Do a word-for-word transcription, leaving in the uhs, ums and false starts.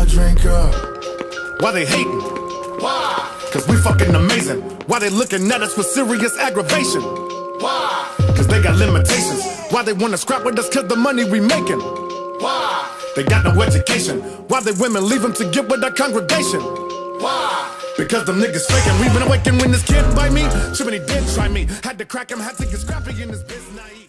my drink up. Why they hating? Why? Cause we fucking amazing. Why they looking at us for serious aggravation? Why? Cause they got limitations. Why they wanna scrap with us cause the money we making? Why? They got no education. Why they women leave them to get with our congregation? Why? Because them niggas faking. We been awakened when this kid by me. Too many did try me. Had to crack him, had to get scrappy in this business.